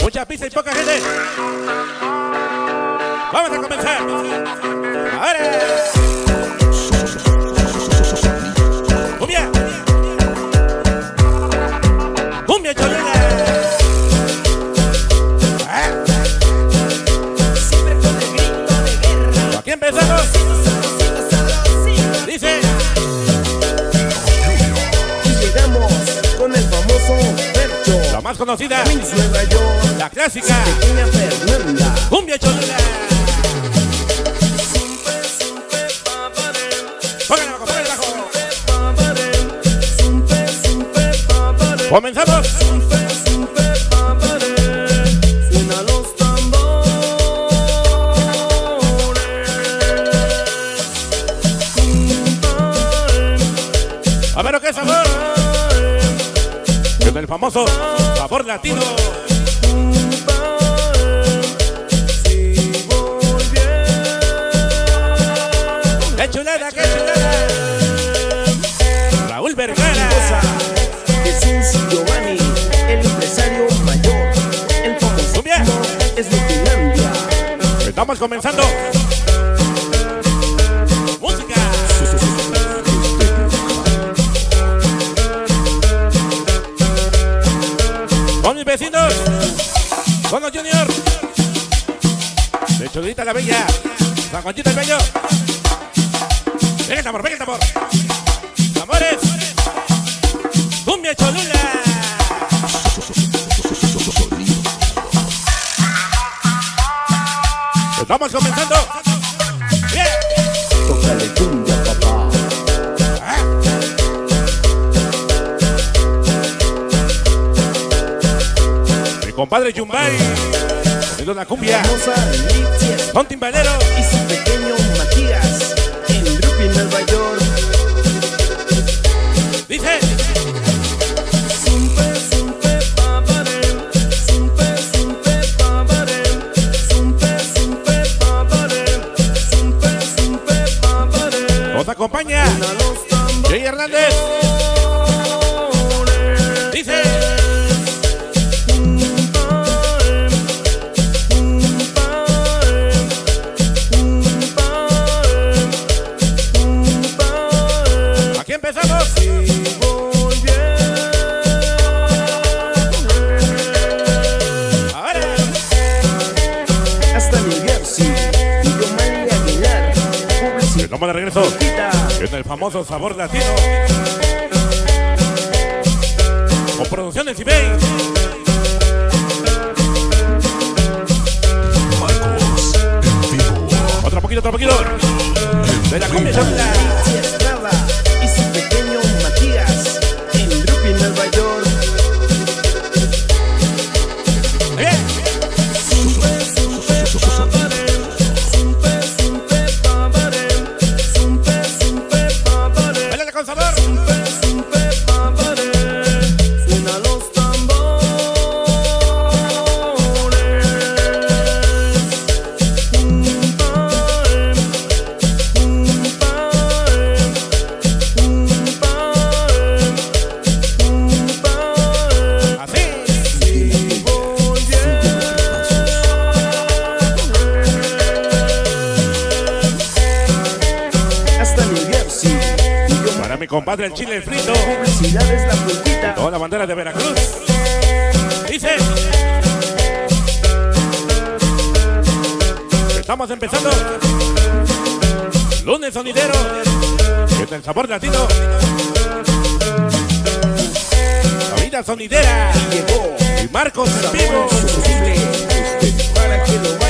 Mucha pista y poca gente. Vamos a comenzar. Ahora. Cumbia. Cumbia cholera. Siempre con el grito de guerra. Aquí empezamos. Dice. Y llegamos con el famoso Fercho. La más conocida. Queens, Nueva York. La clásica. Pequeña Fernanda. Cumbia cholera. Póngale abajo, póngale abajo. Comenzamos. Suena los tambores. A ver lo que es sabor. Con el famoso sabor latino. ¡Qué chulada, qué chulada! Raúl Vergara. Jesús Giovanni, el empresario mayor. El famoso Cumbia. es de Finlandia. Estamos comenzando. Música. Con mis vecinos. Con los Junior. De Chulita la Bella. San Juanito el Bello. Venga el tambor, venga el tambor. Amores. Cumbia Cholula. Estamos comenzando. Bien. Tócale cumbia, papá. Mi compadre Yumbay. Poniendo la cumbia. Famosa Litzias Con timbalero. y su pequeño Matías. En Brooklyn, Nueva York. Dice. Nos acompaña Jay Hernández. Dice. Aquí empezamos. Ahora. Hasta New Jersey. Y yo María Aguilar. Estamos de regreso Publicita. en el famoso sabor latino. Con producciones eBay. Otro poquito, otro poquito. De la cumbia cholula. Litzias Estrada y su pequeño Matías. En Brooklyn, Nueva York. Bien. Bailale con sabor. Suena los tambores. Así. Hasta New Jersey. Y yo Para mi compadre el chile frito. publicidad es la puntita. Toda la bandera de Veracruz. Dice. Estamos empezando. Lunes sonidero. Es el sabor latino. La vida sonidera. Llegó Y Marcos en sabor vivo. insufrible para que lo